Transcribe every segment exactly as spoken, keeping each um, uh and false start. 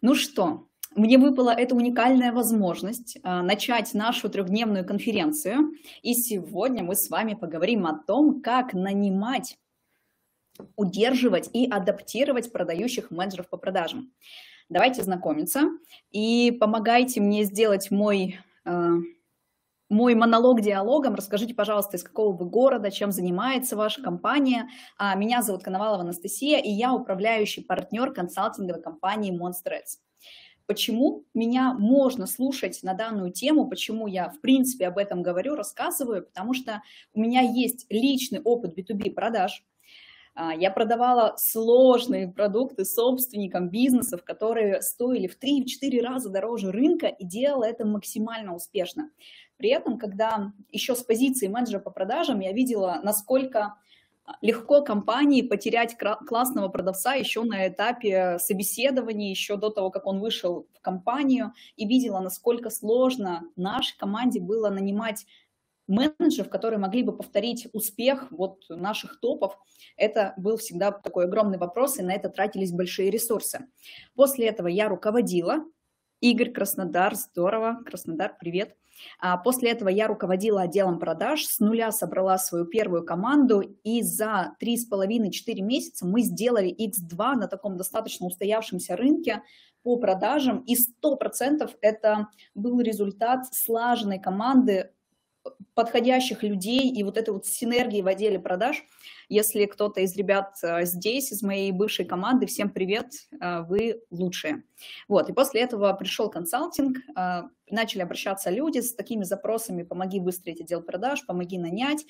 Ну что, мне выпала эта уникальная возможность а, начать нашу трехдневную конференцию. И сегодня мы с вами поговорим о том, как нанимать, удерживать и адаптировать продающих менеджеров по продажам. Давайте знакомиться и помогайте мне сделать мой, а, мой монолог диалогом. Расскажите, пожалуйста, из какого вы города, чем занимается ваша компания. А, Меня зовут Коновалова Анастасия, и я управляющий партнер консалтинговой компании Monster-X. Почему меня можно слушать на данную тему, почему я, в принципе, об этом говорю, рассказываю, потому что у меня есть личный опыт би ту би продаж. Я продавала сложные продукты собственникам бизнесов, которые стоили в три-четыре раза дороже рынка, и делала это максимально успешно. При этом, когда еще с позиции менеджера по продажам я видела, насколько легко компании потерять классного продавца еще на этапе собеседования, еще до того, как он вышел в компанию, и видела, насколько сложно нашей команде было нанимать менеджеров, которые могли бы повторить успех вот наших топов. Это был всегда такой огромный вопрос, и на это тратились большие ресурсы. После этого я руководила. Игорь, Краснодар, здорово, Краснодар, привет. А после этого я руководила отделом продаж, с нуля собрала свою первую команду, и за три с половиной-четыре месяца мы сделали икс два на таком достаточно устоявшемся рынке по продажам, и сто процентов это был результат слаженной команды, подходящих людей и вот этой вот синергии в отделе продаж. Если кто-то из ребят здесь, из моей бывшей команды, всем привет, вы лучшие. Вот, и после этого пришел консалтинг, начали обращаться люди с такими запросами: помоги выстроить отдел продаж, помоги нанять.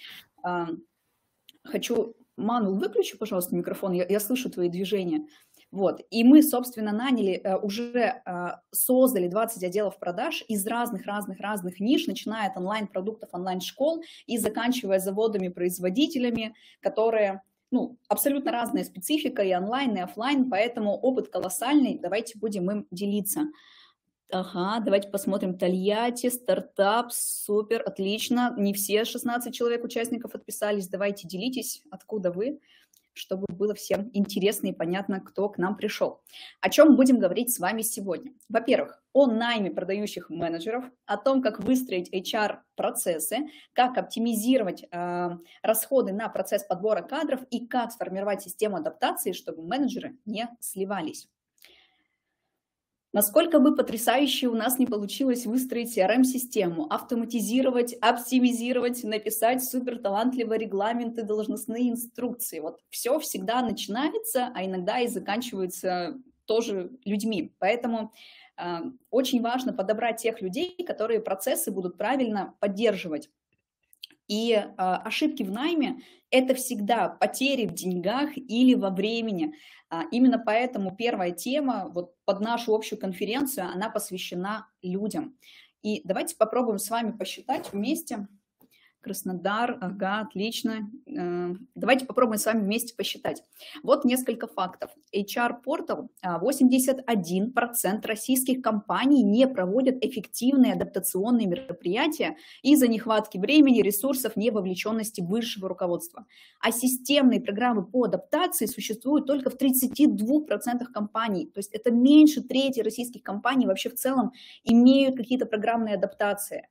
Хочу, Ману, выключи, пожалуйста, микрофон, я, я слышу твои движения. Вот. И мы, собственно, наняли, уже создали двадцать отделов продаж из разных-разных-разных ниш, начиная от онлайн-продуктов, онлайн-школ и заканчивая заводами-производителями, которые, ну, абсолютно разная специфика и онлайн, и офлайн, поэтому опыт колоссальный, давайте будем им делиться. Ага, давайте посмотрим. Тольятти, стартап, супер, отлично. Не все шестнадцать человек участников отписались, давайте делитесь, откуда вы, чтобы было всем интересно и понятно, кто к нам пришел. О чем будем говорить с вами сегодня? Во-первых, о найме продающих менеджеров, о том, как выстроить эйч ар-процессы, как оптимизировать э, расходы на процесс подбора кадров и как сформировать систему адаптации, чтобы менеджеры не сливались. Насколько бы потрясающе у нас не получилось выстроить си ар эм-систему, автоматизировать, оптимизировать, написать суперталантливые регламенты, должностные инструкции. Вот все всегда начинается, а иногда и заканчивается тоже людьми. Поэтому э, очень важно подобрать тех людей, которые процессы будут правильно поддерживать. И э, ошибки в найме – это всегда потери в деньгах или во времени. А, именно поэтому первая тема вот под нашу общую конференцию, она посвящена людям. И давайте попробуем с вами посчитать вместе. Краснодар, ага, отлично. Давайте попробуем с вами вместе посчитать. Вот несколько фактов. эйч ар-портал, восемьдесят один процент российских компаний не проводят эффективные адаптационные мероприятия из-за нехватки времени, ресурсов, невовлеченности высшего руководства. А системные программы по адаптации существуют только в тридцати двух процентах компаний. То есть это меньше трети российских компаний вообще в целом имеют какие-то программные адаптации.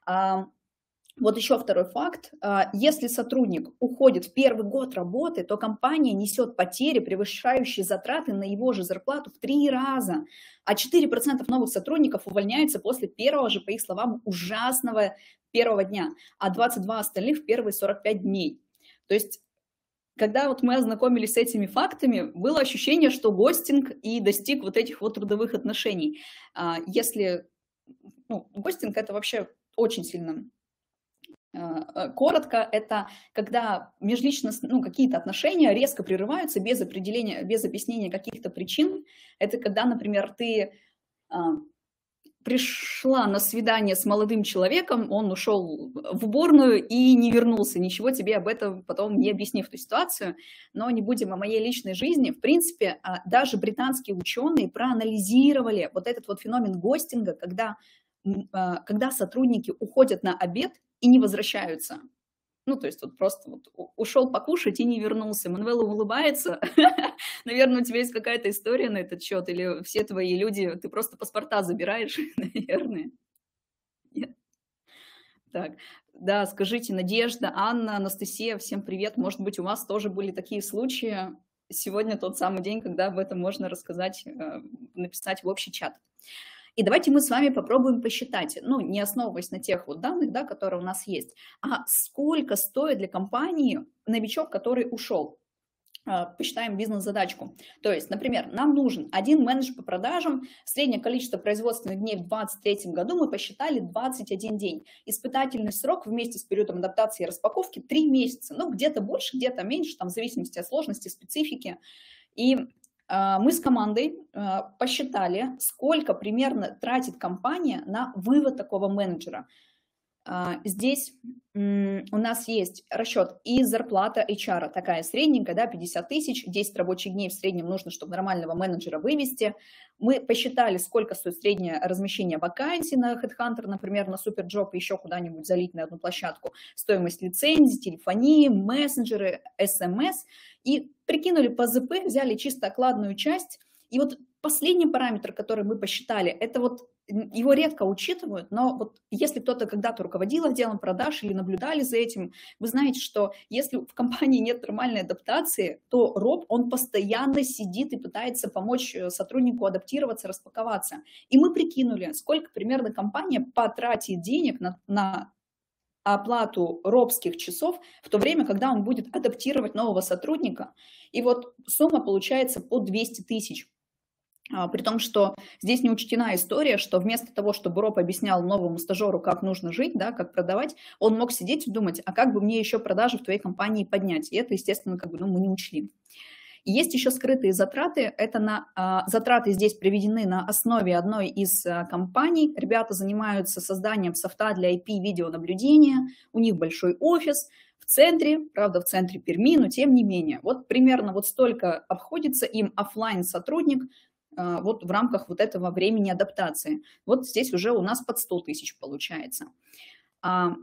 Вот еще второй факт. Если сотрудник уходит в первый год работы, то компания несет потери, превышающие затраты на его же зарплату в три раза. А четыре процента новых сотрудников увольняются после первого же, по их словам, ужасного первого дня, а двадцать два остальных в первые сорок пять дней. То есть, когда вот мы ознакомились с этими фактами, было ощущение, что гостинг и достиг вот этих вот трудовых отношений. Если, ну, гостинг – это вообще очень сильно... Коротко, это когда межличностные, ну, какие-то отношения резко прерываются без определения, без объяснения каких-то причин. Это когда, например, ты а, пришла на свидание с молодым человеком, он ушел в уборную и не вернулся, ничего тебе об этом потом не объяснив эту ситуацию. Но не будем о моей личной жизни. В принципе, даже британские ученые проанализировали вот этот вот феномен гостинга, когда, когда сотрудники уходят на обед и не возвращаются. Ну, то есть вот просто вот ушел покушать и не вернулся. Мануэла улыбается. Наверное, у тебя есть какая-то история на этот счет, или все твои люди, ты просто паспорта забираешь, наверное. Нет? Так, да, скажите, Надежда, Анна, Анастасия, всем привет. Может быть, у вас тоже были такие случаи. Сегодня тот самый день, когда об этом можно рассказать, э, написать в общий чат. И давайте мы с вами попробуем посчитать, ну, не основываясь на тех вот данных, да, которые у нас есть, а сколько стоит для компании новичок, который ушел. Посчитаем бизнес-задачку. То есть, например, нам нужен один менеджер по продажам, среднее количество производственных дней в две тысячи двадцать третьем году мы посчитали двадцать один день. Испытательный срок вместе с периодом адаптации и распаковки три месяца. Ну, где-то больше, где-то меньше, там, в зависимости от сложности, специфики. И э, мы с командой э, посчитали, сколько примерно тратит компания на вывод такого менеджера. Здесь у нас есть расчет и зарплата эйч ар, такая средненькая, да, пятьдесят тысяч, десять рабочих дней в среднем нужно, чтобы нормального менеджера вывести. Мы посчитали, сколько стоит среднее размещение вакансий на HeadHunter, например, на Superjob, еще куда-нибудь залить на одну площадку, стоимость лицензий, телефонии, мессенджеры, эс эм эс, и прикинули по зэ пэ, взяли чисто окладную часть. И вот последний параметр, который мы посчитали, это вот его редко учитывают, но вот если кто-то когда-то руководил отделом продаж или наблюдали за этим, вы знаете, что если в компании нет нормальной адаптации, то роб, он постоянно сидит и пытается помочь сотруднику адаптироваться, распаковаться. И мы прикинули, сколько примерно компания потратит денег на, на оплату робских часов в то время, когда он будет адаптировать нового сотрудника. И вот сумма получается по двести тысяч. При том, что здесь не учтена история, что вместо того, чтобы роб объяснял новому стажеру, как нужно жить, да, как продавать, он мог сидеть и думать, а как бы мне еще продажи в твоей компании поднять. И это, естественно, как бы, ну, мы не учли. И есть еще скрытые затраты. Это на, а, затраты здесь приведены на основе одной из а, компаний. Ребята занимаются созданием софта для ай пи-видеонаблюдения. У них большой офис в центре, правда, в центре Перми, но тем не менее. Вот примерно вот столько обходится им офлайн сотрудник вот в рамках вот этого времени адаптации. Вот здесь уже у нас под сто тысяч получается. А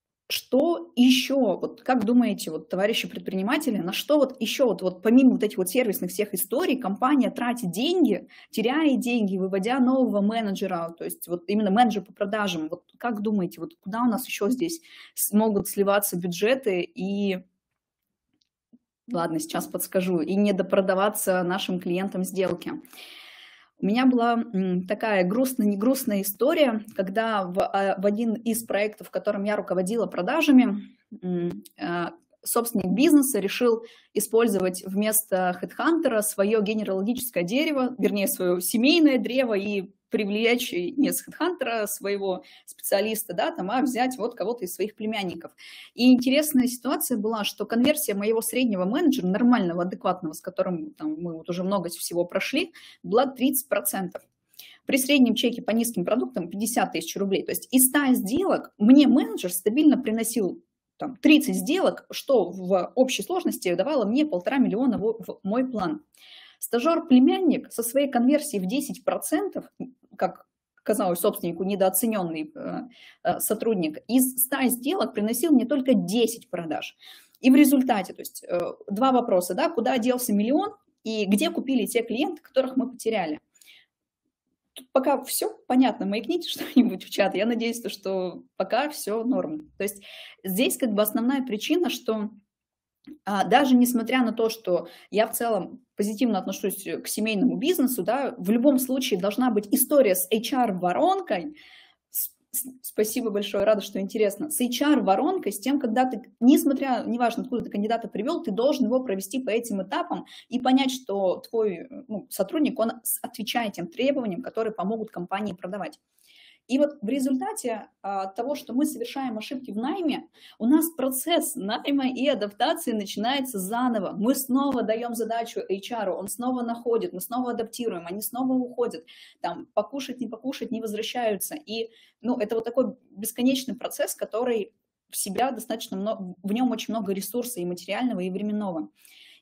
что еще, вот как думаете, вот, товарищи предприниматели, на что вот еще, вот, вот помимо вот этих вот сервисных всех историй, компания тратит деньги, теряет деньги, выводя нового менеджера, то есть вот именно менеджер по продажам. Вот как думаете, вот куда у нас еще здесь могут сливаться бюджеты и... Ладно, сейчас подскажу. И не допродаваться нашим клиентам сделки. У меня была такая грустная-не грустная история, когда в, в один из проектов, в котором я руководила продажами, собственник бизнеса решил использовать вместо HeadHunter свое генеалогическое дерево, вернее, свое семейное древо и привлечь не с HeadHunter своего специалиста, да, там, а взять вот кого-то из своих племянников. И интересная ситуация была, что конверсия моего среднего менеджера, нормального, адекватного, с которым там, мы вот уже много всего прошли, была тридцать процентов. При среднем чеке по низким продуктам пятьдесят тысяч рублей. То есть из ста сделок мне менеджер стабильно приносил там, тридцать сделок, что в общей сложности давало мне полтора миллиона в, в мой план. Стажер-племянник со своей конверсией в десять процентов, как казалось собственнику, недооцененный э, сотрудник, из ста сделок приносил мне только десять продаж. И в результате, то есть э, два вопроса, да, куда делся миллион и где купили те клиенты, которых мы потеряли. Тут пока все понятно, маякните что-нибудь в чат. Я надеюсь, что пока все норм. То есть здесь как бы основная причина, что а, даже несмотря на то, что я в целом позитивно отношусь к семейному бизнесу, да, в любом случае должна быть история с эйч ар-воронкой. Спасибо большое, рада, что интересно. С эйч ар-воронкой, с тем, когда ты, несмотря, неважно, откуда ты кандидата привел, ты должен его провести по этим этапам и понять, что твой ну, сотрудник, он отвечает тем требованиям, которые помогут компании продавать. И вот в результате а, того, что мы совершаем ошибки в найме, у нас процесс найма и адаптации начинается заново. Мы снова даем задачу эйч ар, он снова находит, мы снова адаптируем, они снова уходят. Там покушать, не покушать, не возвращаются. И ну, это вот такой бесконечный процесс, который в себя достаточно много, в нем очень много ресурса и материального, и временного.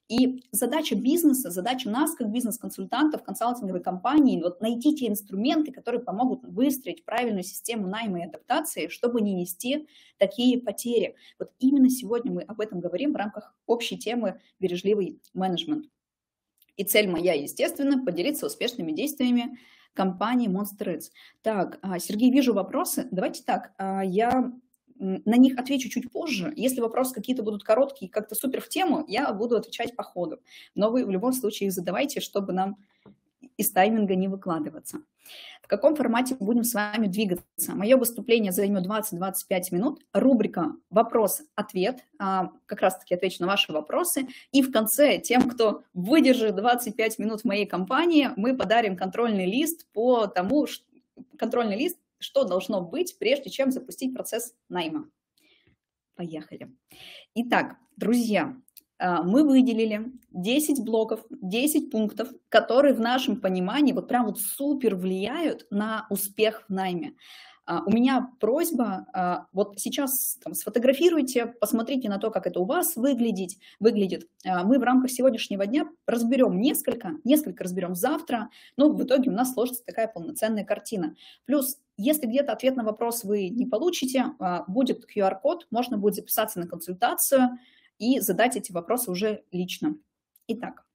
И задача бизнеса, задача нас, как бизнес-консультантов, консалтинговой компании, вот найти те инструменты, которые помогут выстроить правильную систему найма и адаптации, чтобы не нести такие потери. Вот именно сегодня мы об этом говорим в рамках общей темы «Бережливый менеджмент». И цель моя, естественно, поделиться успешными действиями компании Monster Eats. Так, Сергей, вижу вопросы. Давайте так, я на них отвечу чуть позже. Если вопросы какие-то будут короткие, как-то супер в тему, я буду отвечать по ходу. Но вы в любом случае их задавайте, чтобы нам из тайминга не выкладываться. В каком формате будем с вами двигаться? Мое выступление займет двадцать-двадцать пять минут. Рубрика «Вопрос-ответ». Как раз-таки отвечу на ваши вопросы. И в конце тем, кто выдержит двадцать пять минут в моей компании, мы подарим контрольный лист по тому, контрольный лист, что должно быть, прежде чем запустить процесс найма. Поехали. Итак, друзья, мы выделили десять блоков, десять пунктов, которые в нашем понимании вот прям вот супер влияют на успех в найме. У меня просьба, вот сейчас там, сфотографируйте, посмотрите на то, как это у вас выглядит. выглядит. Мы в рамках сегодняшнего дня разберем несколько, несколько разберем завтра, но в итоге у нас сложится такая полноценная картина. Плюс, если где-то ответ на вопрос вы не получите, будет ку ар код, можно будет записаться на консультацию и задать эти вопросы уже лично. Итак,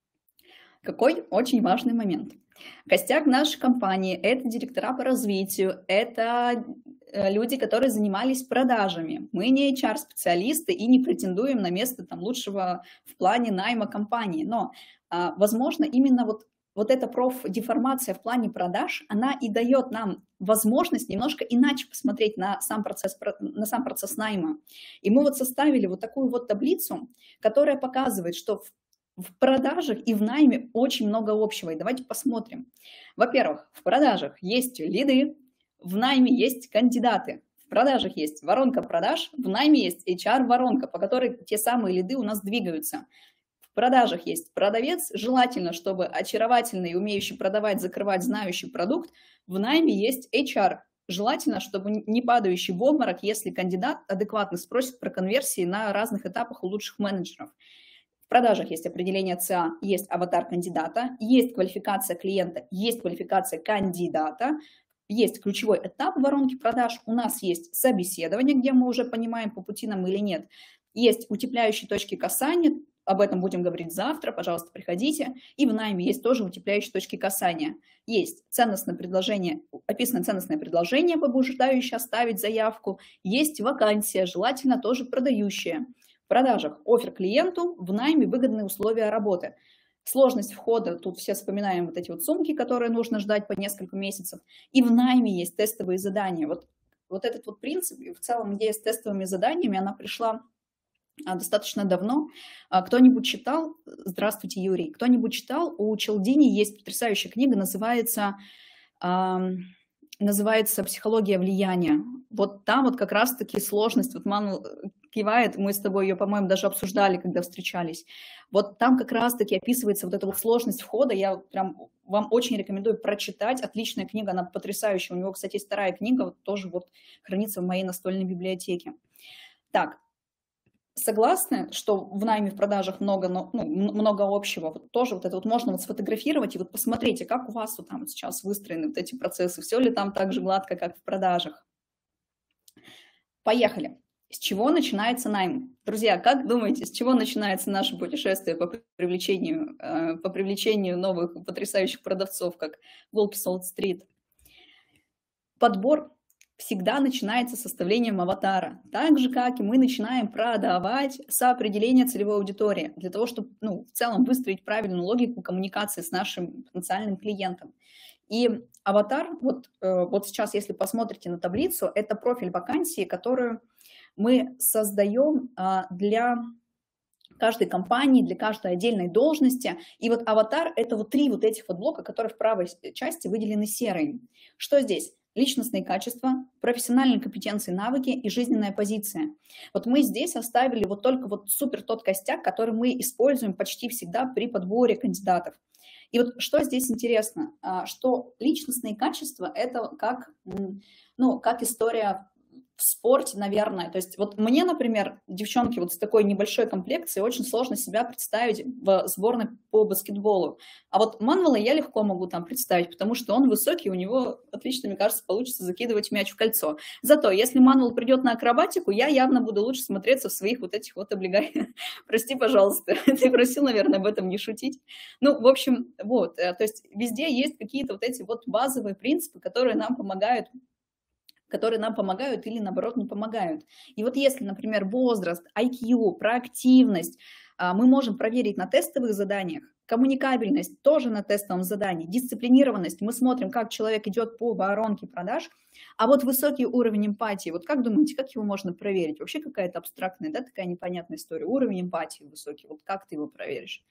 какой очень важный момент. Костяк нашей компании – это директора по развитию, это люди, которые занимались продажами. Мы не эйч ар-специалисты и не претендуем на место там, лучшего в плане найма компании. Но, возможно, именно вот, вот эта профдеформация в плане продаж, она и дает нам возможность немножко иначе посмотреть на сам процесс, на сам процесс найма. И мы вот составили вот такую вот таблицу, которая показывает, что в В продажах и в найме очень много общего. И давайте посмотрим. Во-первых, в продажах есть лиды, в найме есть кандидаты. В продажах есть воронка продаж, в найме есть эйч ар-воронка, по которой те самые лиды у нас двигаются. В продажах есть продавец, желательно, чтобы очаровательный, умеющий продавать, закрывать, знающий продукт. В найме есть эйч ар. Желательно, чтобы не падающий в обморок, если кандидат адекватно спросит про конверсии на разных этапах у лучших менеджеров. В продажах есть определение цэ а, есть аватар кандидата, есть квалификация клиента, есть квалификация кандидата, есть ключевой этап воронки продаж, у нас есть собеседование, где мы уже понимаем, по пути нам или нет, есть утепляющие точки касания, об этом будем говорить завтра, пожалуйста, приходите, и в найме есть тоже утепляющие точки касания. Есть ценностное предложение, описано ценностное предложение, побуждающее оставить заявку, есть вакансия, желательно тоже продающая. В продажах оффер клиенту, в найме выгодные условия работы. Сложность входа, тут все вспоминаем вот эти вот сумки, которые нужно ждать по несколько месяцев. И в найме есть тестовые задания. Вот, вот этот вот принцип, и в целом идея с тестовыми заданиями, она пришла достаточно давно. Кто-нибудь читал, здравствуйте, Юрий, кто-нибудь читал, у Челдини есть потрясающая книга, называется, называется «Психология влияния». Вот там вот как раз-таки сложность, вот Ману кивает, мы с тобой ее, по-моему, даже обсуждали, когда встречались. Вот там как раз-таки описывается вот эта вот сложность входа. Я прям вам очень рекомендую прочитать. Отличная книга, она потрясающая. У него, кстати, есть вторая книга, вот тоже вот хранится в моей настольной библиотеке. Так, согласны, что в найме, в продажах много, ну, много общего? Вот тоже вот это вот можно вот сфотографировать и вот посмотрите, как у вас вот там сейчас выстроены вот эти процессы, все ли там так же гладко, как в продажах. Поехали. С чего начинается найм? Друзья, как думаете, с чего начинается наше путешествие по привлечению, по привлечению новых потрясающих продавцов, как волки с Уолл-стрит? Подбор всегда начинается с составлением аватара. Так же, как и мы начинаем продавать с определения целевой аудитории, для того, чтобы ну, в целом выстроить правильную логику коммуникации с нашим потенциальным клиентом. И аватар, вот, вот сейчас, если посмотрите на таблицу, это профиль вакансии, которую мы создаем для каждой компании, для каждой отдельной должности. И вот аватар – это вот три вот этих вот блока, которые в правой части выделены серой. Что здесь? Личностные качества, профессиональные компетенции, навыки и жизненная позиция. Вот мы здесь оставили вот только вот супер тот костяк, который мы используем почти всегда при подборе кандидатов. И вот что здесь интересно, что личностные качества – это как, ну, как история в спорте, наверное. То есть вот мне, например, девчонки вот с такой небольшой комплекцией очень сложно себя представить в сборной по баскетболу. А вот Манвела я легко могу там представить, потому что он высокий, у него отлично, мне кажется, получится закидывать мяч в кольцо. Зато если Манвел придет на акробатику, я явно буду лучше смотреться в своих вот этих вот облеганиях. Прости, пожалуйста, ты просил, наверное, об этом не шутить. Ну, в общем, вот, то есть везде есть какие-то вот эти вот базовые принципы, которые нам помогают которые нам помогают или, наоборот, не помогают. И вот если, например, возраст, ай кью, проактивность мы можем проверить на тестовых заданиях, коммуникабельность тоже на тестовом задании, дисциплинированность, мы смотрим, как человек идет по воронке продаж, а вот высокий уровень эмпатии, вот как думаете, как его можно проверить? Вообще какая-то абстрактная, да, такая непонятная история. Уровень эмпатии высокий, вот как ты его проверишь?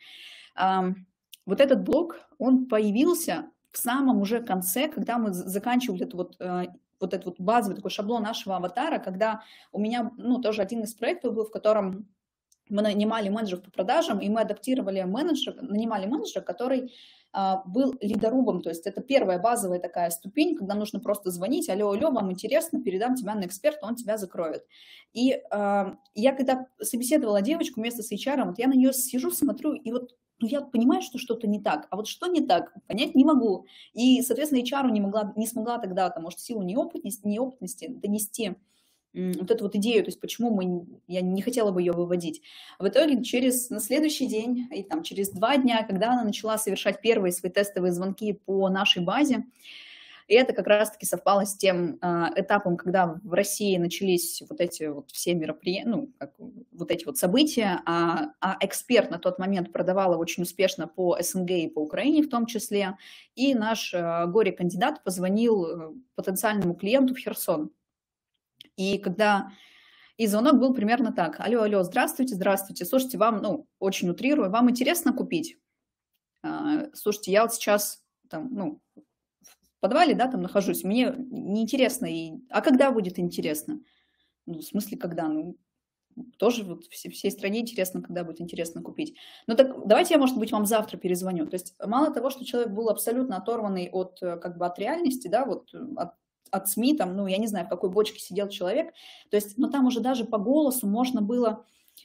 Вот этот блок, он появился в самом уже конце, когда мы заканчивали эту вот вот этот вот базовый такой шаблон нашего аватара, когда у меня, ну, тоже один из проектов был, в котором мы нанимали менеджеров по продажам, и мы адаптировали менеджера, нанимали менеджера, который а, был лидорубом, то есть это первая базовая такая ступень, когда нужно просто звонить: алло, алло, вам интересно, передам тебя на эксперта, он тебя закроет. И а, я когда собеседовала девочку вместе с эйч ар, вот я на нее сижу, смотрю, и вот ну, я понимаю, что что-то не так, а вот что не так, понять не могу. И, соответственно, эйч ар не, могла, не смогла тогда, там, может, в силу неопытности, неопытности донести вот эту вот идею, то есть почему мы, я не хотела бы ее выводить. В итоге через, на следующий день, и там через два дня, когда она начала совершать первые свои тестовые звонки по нашей базе, и это как раз-таки совпало с тем э, этапом, когда в России начались вот эти вот все мероприятия, ну, как, вот эти вот события, а, а эксперт на тот момент продавала очень успешно по эс эн гэ и по Украине в том числе, и наш э, горе-кандидат позвонил потенциальному клиенту в Херсон. И когда... И звонок был примерно так: алло, алло, здравствуйте, здравствуйте, слушайте, вам, ну, очень утрирую, вам интересно купить? Э, слушайте, я вот сейчас там, ну... в подвале, да, там нахожусь, мне неинтересно, и... а когда будет интересно? Ну, в смысле, когда? Ну, тоже вот всей, всей стране интересно, когда будет интересно купить. Ну, так давайте я, может быть, вам завтра перезвоню. То есть мало того, что человек был абсолютно оторванный от, как бы, от реальности, да, вот от, от СМИ, там, ну, я не знаю, в какой бочке сидел человек, то есть, но там уже даже по голосу можно было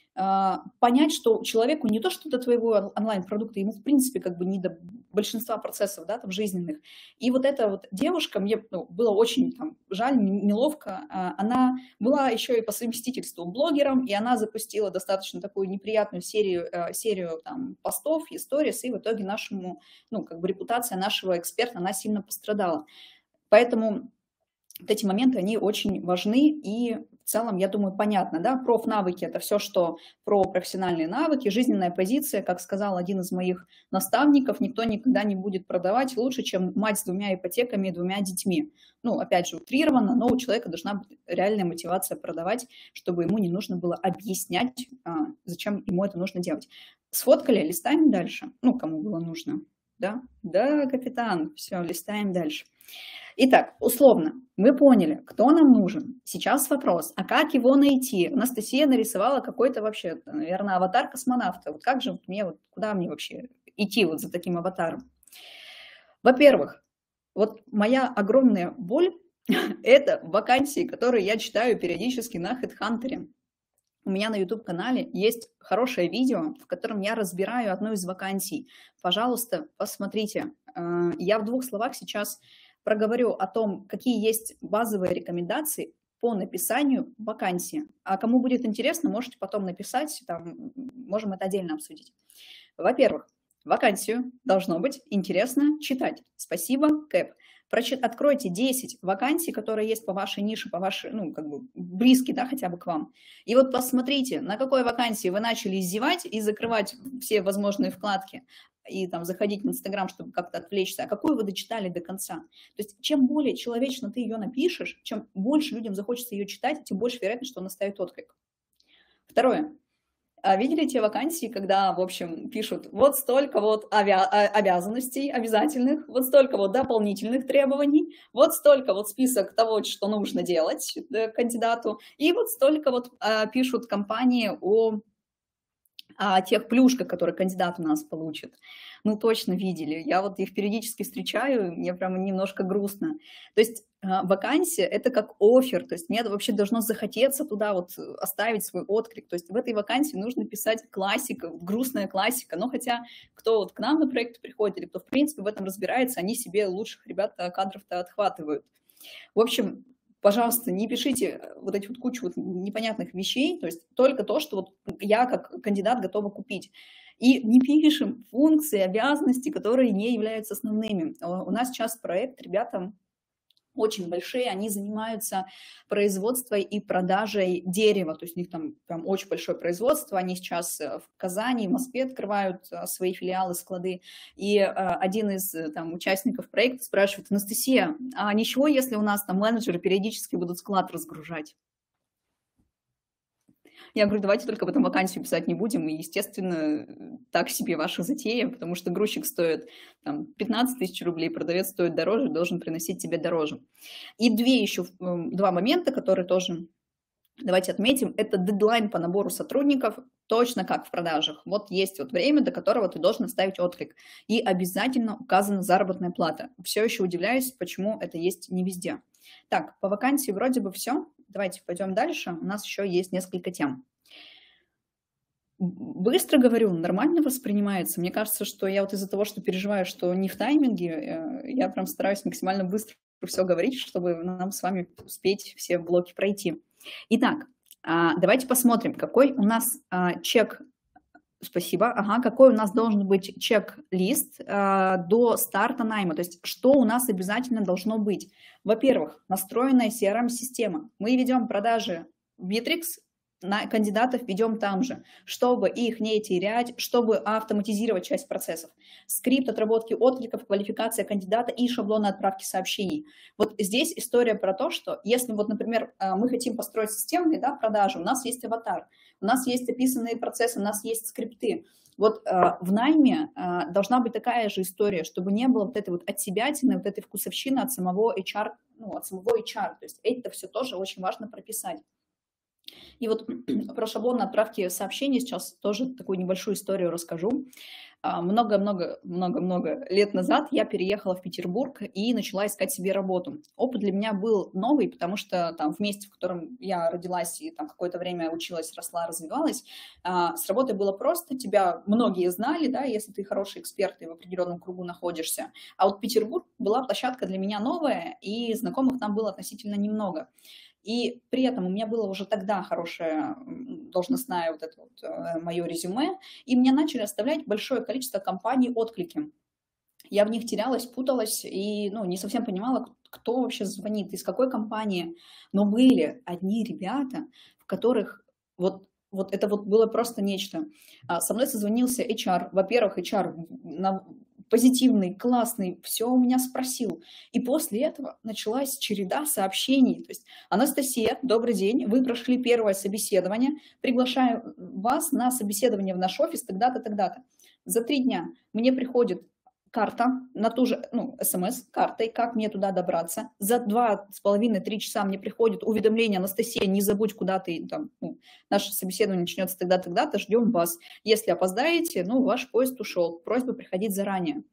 понять, что человеку не то, что до твоего онлайн-продукта, ему, в принципе, как бы не до большинства процессов, да, там, жизненных. И вот эта вот девушка, мне, ну, было очень там жаль, неловко, она была еще и по совместительству блогером, и она запустила достаточно такую неприятную серию, серию там постов, историй, и в итоге нашему, ну, как бы репутация нашего эксперта, она сильно пострадала. Поэтому вот эти моменты, они очень важны, и в целом, я думаю, понятно, да, профнавыки – это все, что про профессиональные навыки, жизненная позиция, как сказал один из моих наставников, никто никогда не будет продавать лучше, чем мать с двумя ипотеками и двумя детьми. Ну, опять же, утрированно, но у человека должна быть реальная мотивация продавать, чтобы ему не нужно было объяснять, зачем ему это нужно делать. Сфоткали, листаем дальше, ну, кому было нужно, да, да, капитан, все, листаем дальше. Итак, условно, мы поняли, кто нам нужен. Сейчас вопрос, а как его найти? Анастасия нарисовала какой-то вообще, наверное, аватар космонавта. Вот как же мне, вот куда мне вообще идти вот за таким аватаром? Во-первых, вот моя огромная боль – это вакансии, которые я читаю периодически на HeadHunter. У меня на YouTube-канале есть хорошее видео, в котором я разбираю одну из вакансий. Пожалуйста, посмотрите. Я в двух словах сейчас проговорю о том, какие есть базовые рекомендации по написанию вакансии. А кому будет интересно, можете потом написать, там, можем это отдельно обсудить. Во-первых, вакансию должно быть интересно читать. Спасибо, Кэп. Прочит, откройте десять вакансий, которые есть по вашей нише, по вашей, ну, как бы близкие, да, хотя бы к вам. И вот посмотрите, на какой вакансии вы начали зевать и закрывать все возможные вкладки, и там заходить в Инстаграм, чтобы как-то отвлечься, а какую вы дочитали до конца. То есть чем более человечно ты ее напишешь, чем больше людям захочется ее читать, тем больше вероятность, что она ставит отклик. Второе. А видели те вакансии, когда, в общем, пишут вот столько вот авиа- обязанностей обязательных, вот столько вот дополнительных требований, вот столько вот список того, что нужно делать кандидату, и вот столько вот а, пишут компании о... о тех плюшках, которые кандидат у нас получит. ну, точно видели. Я вот их периодически встречаю, мне прямо немножко грустно. То есть а, вакансия — это как оффер, то есть мне вообще должно захотеться туда вот оставить свой отклик. То есть в этой вакансии нужно писать классика, грустная классика. Но хотя кто вот к нам на проект приходит или кто в принципе в этом разбирается, они себе лучших ребят кадров-то отхватывают. В общем, пожалуйста, не пишите вот эти вот кучу вот непонятных вещей, то есть только то, что вот я как кандидат готова купить. И не пишем функции, обязанности, которые не являются основными. У нас сейчас проект, ребята очень большие, они занимаются производством и продажей дерева, то есть у них там прям очень большое производство, они сейчас в Казани, в Москве открывают свои филиалы, склады, и один из там участников проекта спрашивает: Анастасия, а ничего, если у нас там менеджеры периодически будут склад разгружать? Я говорю, давайте только об этом вакансию писать не будем, и, естественно, так себе ваша затея, потому что грузчик стоит там пятнадцать тысяч рублей, продавец стоит дороже, должен приносить тебе дороже. И две еще, два момента, которые тоже давайте отметим, это дедлайн по набору сотрудников, точно как в продажах. Вот есть вот время, до которого ты должен оставить отклик. И обязательно указана заработная плата. Все еще удивляюсь, почему это есть не везде. Так, по вакансии вроде бы все. Давайте пойдем дальше. У нас еще есть несколько тем. Быстро говорю, нормально воспринимается. Мне кажется, что я вот из-за того, что переживаю, что не в тайминге, я прям стараюсь максимально быстро все говорить, чтобы нам с вами успеть все блоки пройти. Итак, давайте посмотрим, какой у нас чек. Спасибо. Ага, какой у нас должен быть чек-лист до старта найма? То есть что у нас обязательно должно быть? Во-первых, настроенная си ар эм-система. Мы ведем продажи Bittrex, на кандидатов ведем там же, чтобы их не терять, чтобы автоматизировать часть процессов. Скрипт отработки откликов, квалификация кандидата и шаблоны отправки сообщений. Вот здесь история про то, что если вот, например, мы хотим построить системные, да, продажи, у нас есть аватар, у нас есть описанные процессы, у нас есть скрипты. Вот э, в найме э, должна быть такая же история, чтобы не было вот этой вот отсебятины, вот этой вкусовщины от самого эйч ар, ну, от самого эйч ар. То есть это все тоже очень важно прописать. И вот про шаблон отправки сообщений сейчас тоже такую небольшую историю расскажу. Много-много-много-много лет назад я переехала в Петербург и начала искать себе работу. Опыт для меня был новый, потому что там в месте, в котором я родилась и там какое-то время училась, росла, развивалась, с работой было просто, тебя многие знали, да, если ты хороший эксперт и в определенном кругу находишься. А вот Петербург была площадка для меня новая, и знакомых там было относительно немного. И при этом у меня было уже тогда хорошее должностное вот это вот мое резюме, и мне начали оставлять большое количество компаний отклики. Я в них терялась, путалась и ну, не совсем понимала, кто вообще звонит, из какой компании. Но были одни ребята, в которых вот, вот это вот было просто нечто. Со мной созвонился эйч ар. Во-первых, эйч ар на... позитивный, классный, все у меня спросил. И после этого началась череда сообщений. То есть: Анастасия, добрый день, вы прошли первое собеседование, приглашаю вас на собеседование в наш офис тогда-то, тогда-то. За три дня мне приходит карта на ту же, ну, смс картой, как мне туда добраться. За два с половиной-три часа мне приходит уведомление: Анастасия, не забудь, куда ты, там, ну, наше собеседование начнется тогда-то, тогда-то, ждем вас. Если опоздаете, ну, ваш поезд ушел, просьба приходить заранее.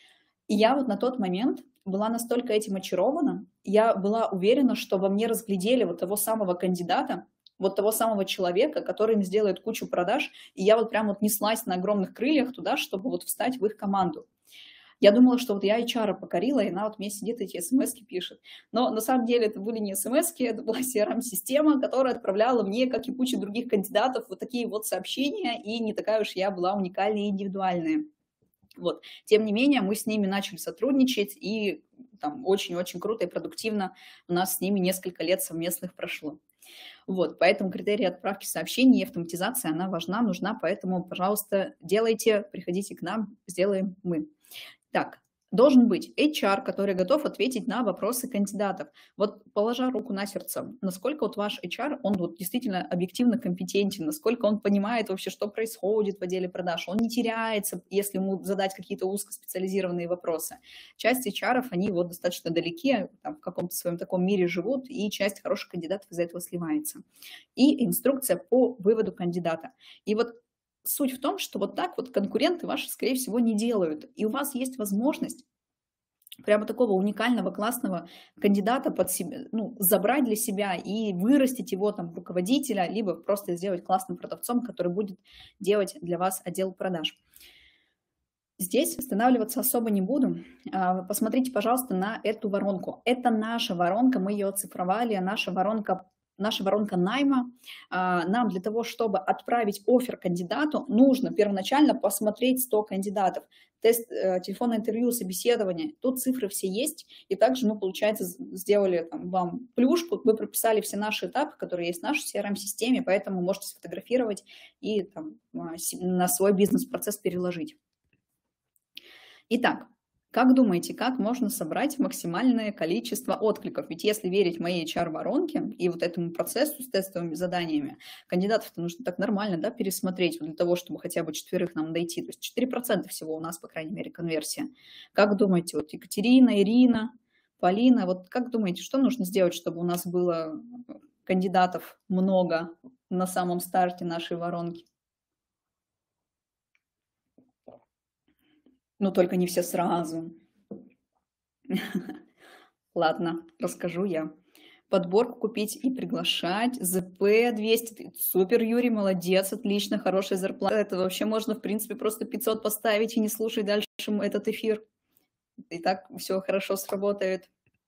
И я вот на тот момент была настолько этим очарована, я была уверена, что во мне разглядели вот того самого кандидата, вот того самого человека, который им сделает кучу продаж, и я вот прям вот неслась на огромных крыльях туда, чтобы вот встать в их команду. Я думала, что вот я эйч ар покорила, и она вот мне сидит эти смс-ки пишет. Но на самом деле это были не смс-ки, это была си ар эм-система, которая отправляла мне, как и куча других кандидатов, вот такие вот сообщения, и не такая уж я была уникальная и индивидуальная. Вот. Тем не менее, мы с ними начали сотрудничать, и там очень-очень круто и продуктивно у нас с ними несколько лет совместных прошло. Вот, поэтому критерий отправки сообщений и автоматизация, она важна, нужна, поэтому, пожалуйста, делайте, приходите к нам, сделаем мы. Так, должен быть эйч ар, который готов ответить на вопросы кандидатов. Вот положа руку на сердце, насколько вот ваш эйч ар, он вот действительно объективно компетентен, насколько он понимает вообще, что происходит в отделе продаж, он не теряется, если ему задать какие-то узкоспециализированные вопросы. Часть эйч ар-ов, они вот достаточно далеки, там, в каком-то своем таком мире живут, и часть хороших кандидатов из-за этого сливается. И инструкция по выводу кандидата. И вот суть в том, что вот так вот конкуренты ваши, скорее всего, не делают. И у вас есть возможность прямо такого уникального, классного кандидата под себя, ну, забрать для себя и вырастить его там в руководителя, либо просто сделать классным продавцом, который будет делать для вас отдел продаж. Здесь останавливаться особо не буду. А, Посмотрите, пожалуйста, на эту воронку. Это наша воронка, мы ее оцифровали, наша воронка, наша воронка найма. А, Нам для того, чтобы отправить оффер кандидату, нужно первоначально посмотреть сто кандидатов. Тест, э, телефонное интервью, собеседование, тут цифры все есть. И также мы, получается, з- сделали там, вам плюшку, вы прописали все наши этапы, которые есть в нашей си ар эм-системе, поэтому можете сфотографировать и там, а, си- на свой бизнес-процесс переложить. Итак, как думаете, как можно собрать максимальное количество откликов? Ведь если верить моей эйч ар-воронке и вот этому процессу с тестовыми заданиями, кандидатов-то нужно так нормально, да, пересмотреть вот для того, чтобы хотя бы четверых нам дойти. То есть четыре процента всего у нас, по крайней мере, конверсия. Как думаете, вот Екатерина, Ирина, Полина, вот как думаете, что нужно сделать, чтобы у нас было кандидатов много на самом старте нашей воронки? Ну, только не все сразу. Ладно, расскажу я. Подборку купить и приглашать. зэ пэ двести. Супер, Юрий, молодец, отлично, хорошая зарплата. Это вообще можно, в принципе, просто пятьсот поставить и не слушать дальше этот эфир. И так все хорошо сработает.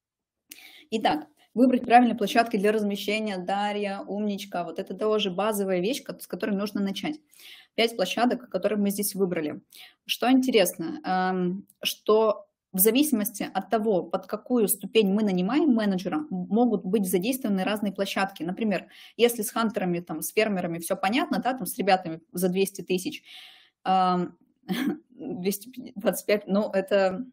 Итак, выбрать правильные площадки для размещения. Дарья, умничка. Вот это тоже базовая вещь, ко- с которой нужно начать. Пять площадок, которые мы здесь выбрали. Что интересно, эм, что в зависимости от того, под какую ступень мы нанимаем менеджера, м- могут быть задействованы разные площадки. Например, если с хантерами, там, с фермерами все понятно, да, там, с ребятами за двести тысяч, эм, двести двадцать пять, ну, это...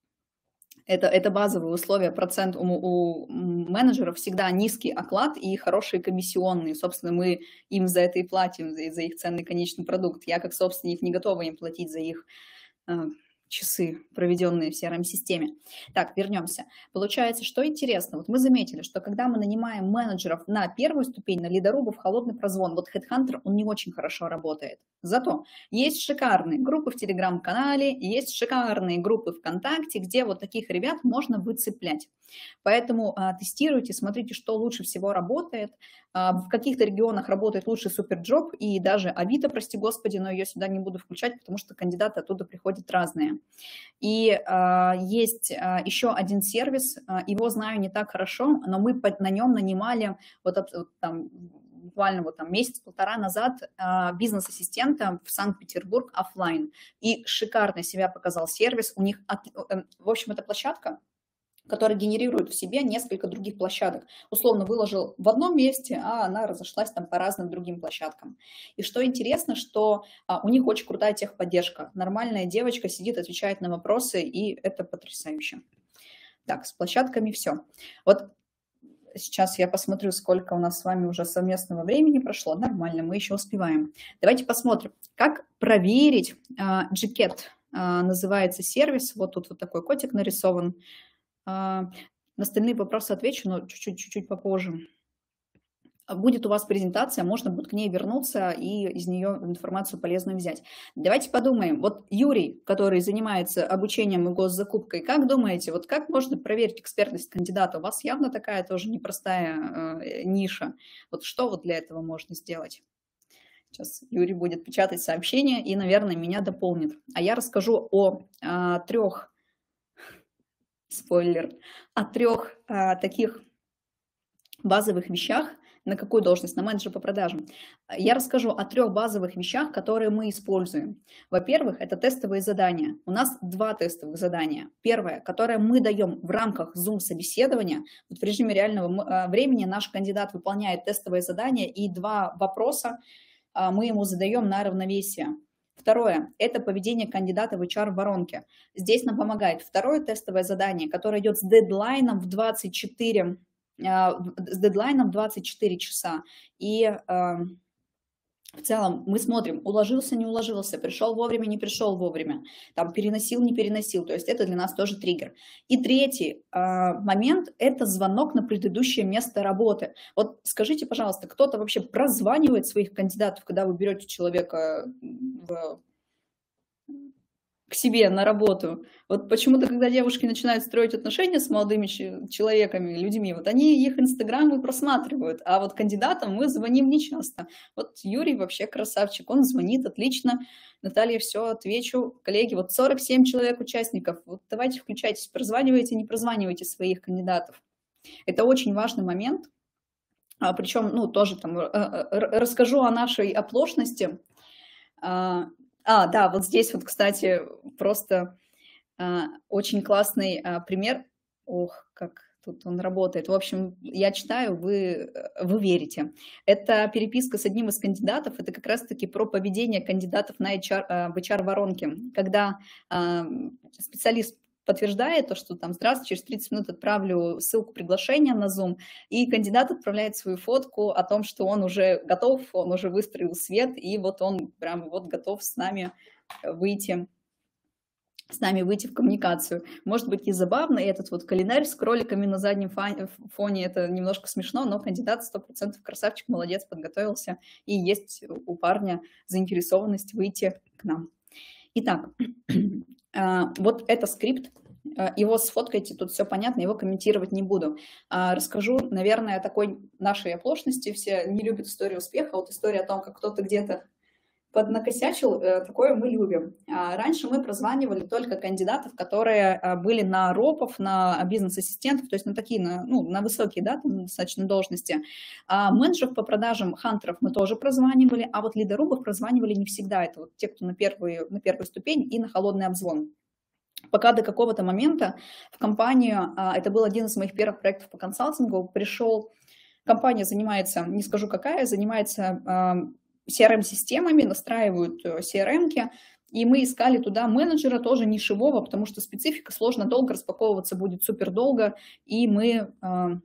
Это, это базовые условия. Процент у, у менеджеров всегда низкий оклад и хорошие комиссионные. Собственно, мы им за это и платим, за, за их ценный конечный продукт. Я как собственник не готова им платить за их э, часы, проведенные в си ар эм-системе. Так, вернемся. Получается, что интересно, вот мы заметили, что когда мы нанимаем менеджеров на первую ступень, на лидорубов, холодный прозвон, вот HeadHunter, он не очень хорошо работает. Зато есть шикарные группы в Телеграм-канале, есть шикарные группы ВКонтакте, где вот таких ребят можно выцеплять. Поэтому а, тестируйте, смотрите, что лучше всего работает. А, в каких-то регионах работает лучше Суперджоп и даже Авито, прости господи, но ее сюда не буду включать, потому что кандидаты оттуда приходят разные. И а, есть а, еще один сервис, а, его знаю не так хорошо, но мы под, на нем нанимали вот, вот там буквально вот там месяц-полтора назад а, бизнес-ассистента в Санкт-Петербург оффлайн. И шикарно себя показал сервис. У них, от, э, в общем, это площадка, которая генерирует в себе несколько других площадок. Условно выложил в одном месте, а она разошлась там по разным другим площадкам. И что интересно, что а, у них очень крутая техподдержка. Нормальная девочка сидит, отвечает на вопросы, и это потрясающе. Так, с площадками все. Вот сейчас я посмотрю, сколько у нас с вами уже совместного времени прошло. Нормально, мы еще успеваем. Давайте посмотрим, как проверить а, джикет. А, называется сервис. Вот тут вот такой котик нарисован. А, На остальные вопросы отвечу, но чуть-чуть, чуть-чуть попозже. Будет у вас презентация, можно будет к ней вернуться и из нее информацию полезную взять. Давайте подумаем. Вот Юрий, который занимается обучением и госзакупкой, как думаете, вот как можно проверить экспертность кандидата? У вас явно такая тоже непростая э, ниша. Вот что вот для этого можно сделать? Сейчас Юрий будет печатать сообщение и, наверное, меня дополнит. А я расскажу о а, трех, спойлер, о трех а, таких базовых вещах. На какую должность? На менеджера по продажам. Я расскажу о трех базовых вещах, которые мы используем. Во-первых, это тестовые задания. У нас два тестовых задания. Первое, которое мы даем в рамках Zoom-собеседования. Вот в режиме реального времени наш кандидат выполняет тестовое задание, и два вопроса мы ему задаем на равновесие. Второе – это поведение кандидата в эйч ар-воронке. Здесь нам помогает второе тестовое задание, которое идет с дедлайном в двадцать четыре с дедлайном двадцать четыре часа. И э, В целом мы смотрим, уложился, не уложился, пришел вовремя, не пришел вовремя, там переносил, не переносил. То есть это для нас тоже триггер. И третий э, момент– это звонок на предыдущее место работы. Вот скажите, пожалуйста, кто-то вообще прозванивает своих кандидатов, когда вы берете человека в... к себе на работу? Вот почему-то, когда девушки начинают строить отношения с молодыми человеками, людьми, вот они их инстаграмы просматривают, а вот кандидатам мы звоним нечасто. Вот Юрий вообще красавчик, он звонит отлично. Наталья, все, отвечу. Коллеги, вот сорок семь человек участников, вот давайте включайтесь, прозванивайте, не прозванивайте своих кандидатов. Это очень важный момент, а, причем, ну, тоже там расскажу о нашей оплошности. А, да, вот здесь вот, кстати, просто... очень классный пример. Ох, как тут он работает. В общем, я читаю, вы, вы верите. Это переписка с одним из кандидатов. Это как раз-таки про поведение кандидатов на эйч ар, в эйч ар-воронке. Когда специалист подтверждает то, что там здравствуйте, через тридцать минут отправлю ссылку приглашения на Zoom, и кандидат отправляет свою фотку о том, что он уже готов, он уже выстроил свет, и вот он прям вот готов с нами выйти с нами выйти в коммуникацию. Может быть и забавно, и этот вот календарь с кроликами на заднем фоне, это немножко смешно, но кандидат сто процентов красавчик, молодец, подготовился, и есть у парня заинтересованность выйти к нам. Итак, вот это скрипт, его сфоткайте, тут все понятно, его комментировать не буду. Расскажу, наверное, о такой нашей оплошности. Все не любят историю успеха, вот история о том, как кто-то где-то поднакосячил, такое мы любим. Раньше мы прозванивали только кандидатов, которые были на ропов, на бизнес-ассистентов, то есть на такие, на, ну, на высокие, да, там, достаточно должности. А менеджеров по продажам, хантеров мы тоже прозванивали, а вот лидорубов прозванивали не всегда. Это вот те, кто на первую, на первую ступень и на холодный обзвон. Пока до какого-то момента в компанию, это был один из моих первых проектов по консалтингу, пришел, компания занимается, не скажу какая, занимается си ар эм-системами, настраивают си ар эм-ки, и мы искали туда менеджера тоже нишевого, потому что специфика сложно долго распаковываться будет, супер долго, и мы,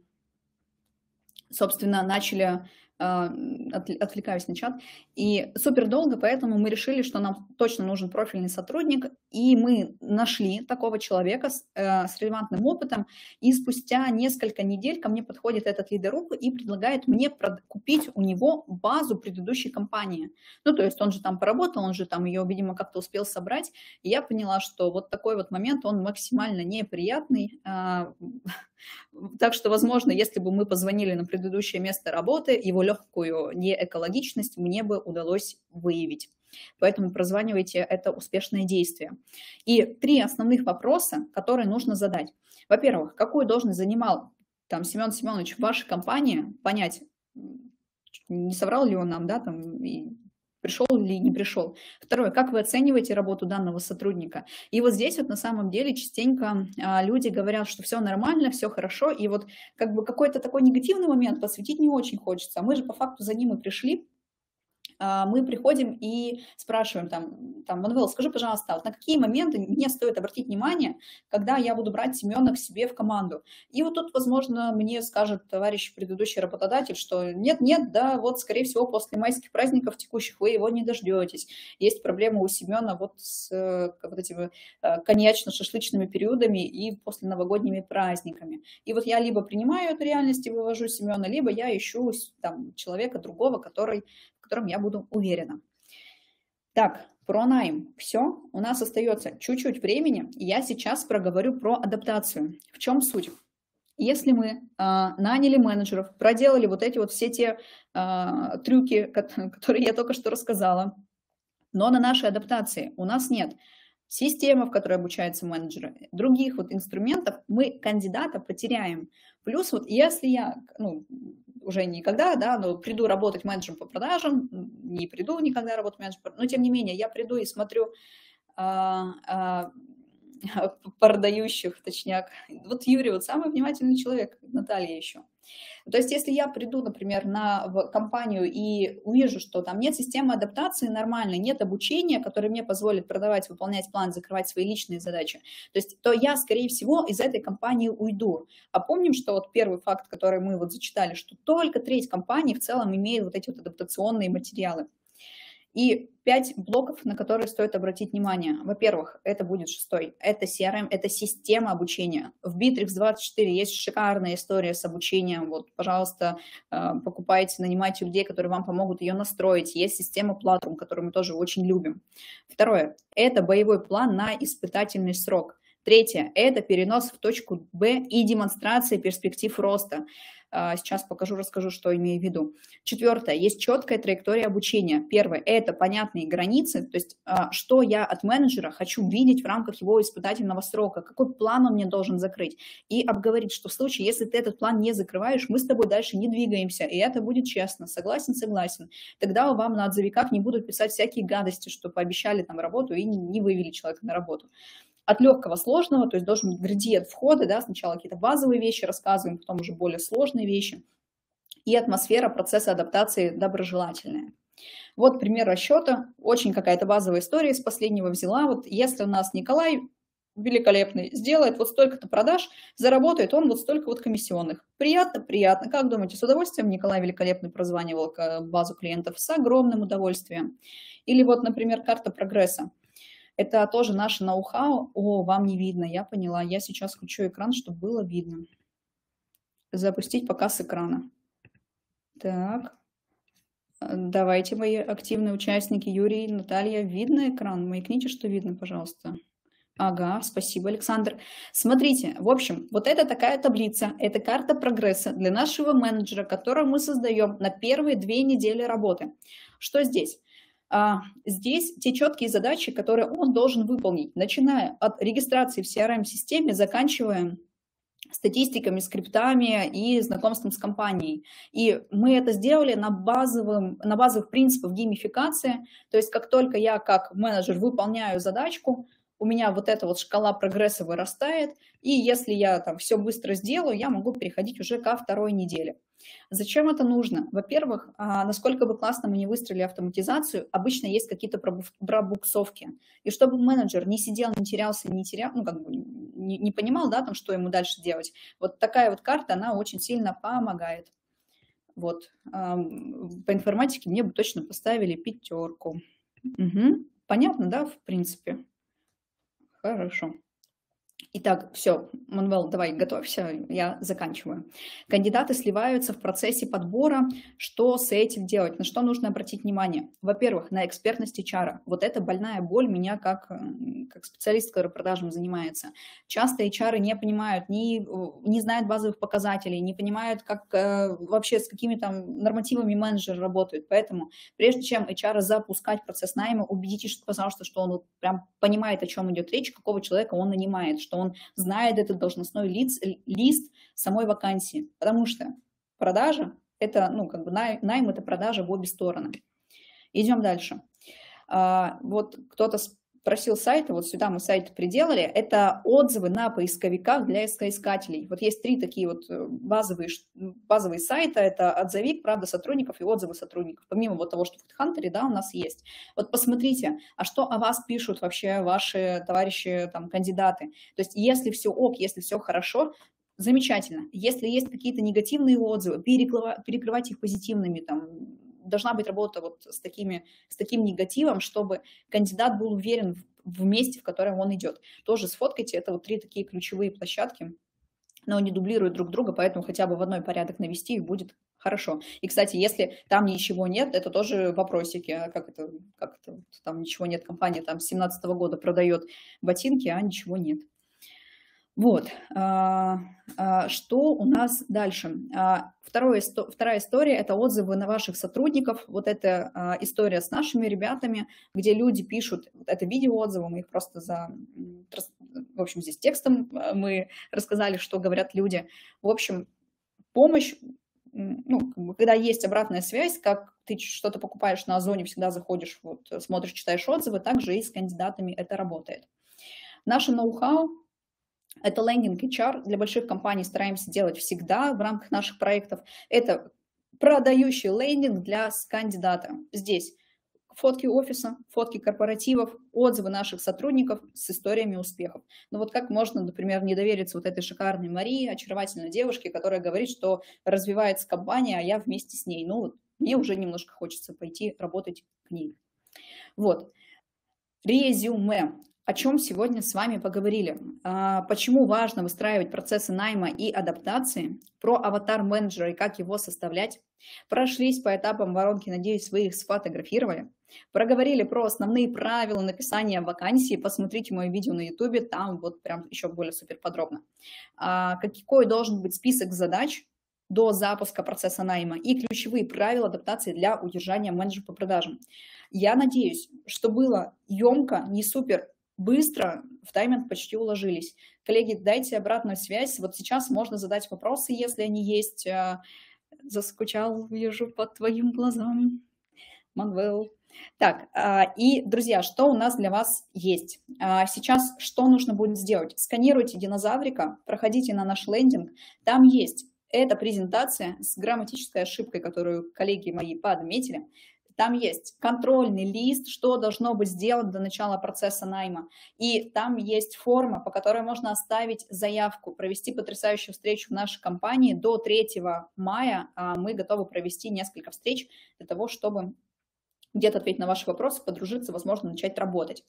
собственно, начали, отвлекаюсь на чат, и супер долго, поэтому мы решили, что нам точно нужен профильный сотрудник, и мы нашли такого человека с, с релевантным опытом, и спустя несколько недель ко мне подходит этот лидеруб и предлагает мне купить у него базу предыдущей компании. Ну, то есть он же там поработал, он же там ее, видимо, как-то успел собрать, и я поняла, что вот такой вот момент, он максимально неприятный. Так что, возможно, если бы мы позвонили на предыдущее место работы, его легкую неэкологичность мне бы удалось выявить. Поэтому прозванивайте, это успешное действие. И три основных вопроса, которые нужно задать. Во-первых, какую должность занимал там Семен Семенович в вашей компании, понять, не соврал ли он нам, да, там, и пришел или не пришел. Второе, как вы оцениваете работу данного сотрудника? И вот здесь вот на самом деле частенько а, люди говорят, что все нормально, все хорошо, и вот как бы какой-то такой негативный момент подсветить не очень хочется. А мы же по факту за ним и пришли. Мы приходим и спрашиваем, там, там, Манвел, скажи, пожалуйста, вот на какие моменты мне стоит обратить внимание, когда я буду брать Семена к себе в команду? И вот тут, возможно, мне скажет товарищ предыдущий работодатель, что нет-нет, да, вот, скорее всего, после майских праздников текущих вы его не дождетесь. Есть проблема у Семена вот с вот этими коньячно-шашлычными периодами и после новогодними праздниками. И вот я либо принимаю эту реальность и вывожу Семена, либо я ищу там человека другого, который в котором я буду уверена. Так, про найм. Все, у нас остается чуть-чуть времени, и я сейчас проговорю про адаптацию. В чем суть? Если мы э, наняли менеджеров, проделали вот эти вот все те э, трюки, которые я только что рассказала, но на нашей адаптации у нас нет системы, в которой обучаются менеджеры, других вот инструментов, мы кандидата потеряем. Плюс вот если я, ну, уже никогда, да, но приду работать менеджером по продажам, не приду никогда работать менеджером, но тем не менее я приду и смотрю а, а, продающих, точняк. Вот Юрий, вот самый внимательный человек, Наталья еще. То есть если я приду, например, на, в компанию и увижу, что там нет системы адаптации нормальной, нет обучения, которое мне позволит продавать, выполнять план, закрывать свои личные задачи, то есть то я, скорее всего, из этой компании уйду. А помним, что вот первый факт, который мы вот зачитали, что только треть компаний в целом имеет вот эти вот адаптационные материалы. И пять блоков, на которые стоит обратить внимание. Во-первых, это будет шестой. Это си ар эм, это система обучения. В Bittrex двадцать четыре есть шикарная история с обучением. Вот, пожалуйста, покупайте, нанимайте людей, которые вам помогут ее настроить. Есть система Platform, которую мы тоже очень любим. Второе, это боевой план на испытательный срок. Третье, это перенос в точку Б и демонстрация перспектив роста. Сейчас покажу, расскажу, что имею в виду. Четвертое, есть четкая траектория обучения. Первое, это понятные границы, то есть что я от менеджера хочу видеть в рамках его испытательного срока, какой план он мне должен закрыть. И обговорить, что в случае, если ты этот план не закрываешь, мы с тобой дальше не двигаемся, и это будет честно. Согласен, согласен. Тогда вам на отзывиках не будут писать всякие гадости, что пообещали там работу и не вывели человека на работу. От легкого сложного, то есть должен быть градиент входа, да, сначала какие-то базовые вещи рассказываем, потом уже более сложные вещи. И атмосфера процесса адаптации доброжелательная. Вот пример расчета, очень какая-то базовая история из последнего взяла. Вот если у нас Николай великолепный сделает вот столько-то продаж, заработает он вот столько вот комиссионных. Приятно? Приятно. Как думаете, с удовольствием Николай великолепный прозванивал базу клиентов? С огромным удовольствием. Или вот, например, карта прогресса. Это тоже наше ноу-хау. О, вам не видно, я поняла. Я сейчас включу экран, чтобы было видно. Запустить показ экрана. Так. Давайте, мои активные участники, Юрий, Наталья, видно экран? Маякните, что видно, пожалуйста. Ага, спасибо, Александр. Смотрите, в общем, вот это такая таблица, это карта прогресса для нашего менеджера, которую мы создаем на первые две недели работы. Что здесь? А, здесь те четкие задачи, которые он должен выполнить, начиная от регистрации в си ар эм-системе, заканчивая статистиками, скриптами и знакомством с компанией. И мы это сделали на, базовом, на базовых принципах геймификации. То есть как только я как менеджер выполняю задачку, у меня вот эта вот шкала прогресса вырастает, и если я там все быстро сделаю, я могу переходить уже ко второй неделе. Зачем это нужно? Во-первых, насколько бы классно мы не выстроили автоматизацию, обычно есть какие-то пробуксовки. И чтобы менеджер не сидел, не терялся, не терял, ну как бы не, не понимал, да, там, что ему дальше делать. Вот такая вот карта, она очень сильно помогает. Вот. По информатике мне бы точно поставили пятерку. Угу. Понятно, да, в принципе? Хорошо. Итак, все, Манвел, давай, готовься, я заканчиваю. Кандидаты сливаются в процессе подбора. Что с этим делать? На что нужно обратить внимание? Во-первых, на экспертность эйч ар. Вот это больная боль меня как, как специалист, который продажами занимается. Часто эйч ар не понимают, не, не знают базовых показателей, не понимают, как вообще с какими там нормативами менеджеры работают. Поэтому прежде чем эйч ар запускать процесс найма, убедитесь, пожалуйста, что он вот прям понимает, о чем идет речь, какого человека он нанимает, что он знает этот должностной лист, лист самой вакансии, потому что продажа – это, ну, как бы найм – это продажа в обе стороны. Идем дальше. А, вот кто-то спросил сайты, вот сюда мы сайт приделали, это отзывы на поисковиках для искателей. Вот есть три такие вот базовые, базовые сайта, это отзывик, правда сотрудников и отзывы сотрудников. Помимо вот того, что в HeadHunter, да, у нас есть. Вот посмотрите, а что о вас пишут вообще ваши товарищи, там, кандидаты. То есть если все ок, если все хорошо, замечательно. Если есть какие-то негативные отзывы, перекрывать их позитивными, там, должна быть работа вот с, такими, с таким негативом, чтобы кандидат был уверен в, в месте, в котором он идет. Тоже сфоткайте, это вот три такие ключевые площадки, но они дублируют друг друга, поэтому хотя бы в одной порядок навести их будет хорошо. И, кстати, если там ничего нет, это тоже вопросики, а как это, как это, там ничего нет, компания там с семнадцатого года продает ботинки, а ничего нет. Вот, что у нас дальше? Второе, вторая история – это отзывы на ваших сотрудников. Вот эта история с нашими ребятами, где люди пишут, это видеоотзывы, мы их просто за… В общем, здесь текстом мы рассказали, что говорят люди. В общем, помощь, ну, когда есть обратная связь, как ты что-то покупаешь на Озоне, всегда заходишь, вот, смотришь, читаешь отзывы, также и с кандидатами это работает. Наше ноу-хау – это лендинг эйч ар. Для больших компаний стараемся делать всегда в рамках наших проектов. Это продающий лендинг для кандидата. Здесь фотки офиса, фотки корпоративов, отзывы наших сотрудников с историями успехов. Ну вот как можно, например, не довериться вот этой шикарной Марии, очаровательной девушке, которая говорит, что развивается компания, а я вместе с ней. Ну, мне уже немножко хочется пойти работать к ней. Вот. Резюме. О чем сегодня с вами поговорили? А, Почему важно выстраивать процессы найма и адаптации, про аватар-менеджера и как его составлять. Прошлись по этапам воронки, надеюсь, вы их сфотографировали. Проговорили про основные правила написания вакансии. Посмотрите мое видео на YouTube, там вот прям еще более супер подробно. А, Какой должен быть список задач до запуска процесса найма и ключевые правила адаптации для удержания менеджера по продажам. Я надеюсь, что было емко, не супер быстро, в тайминг почти уложились. Коллеги, дайте обратную связь. Вот сейчас можно задать вопросы, если они есть. Заскучал, вижу по твоим глазам, Манвел. Так, и, друзья, что у нас для вас есть? Сейчас что нужно будет сделать? Сканируйте динозаврика, проходите на наш лендинг. Там есть эта презентация с грамматической ошибкой, которую коллеги мои подметили. Там есть контрольный лист, что должно быть сделано до начала процесса найма. И там есть форма, по которой можно оставить заявку, провести потрясающую встречу в нашей компании. До третьего мая мы готовы провести несколько встреч для того, чтобы где-то ответить на ваши вопросы, подружиться, возможно, начать работать.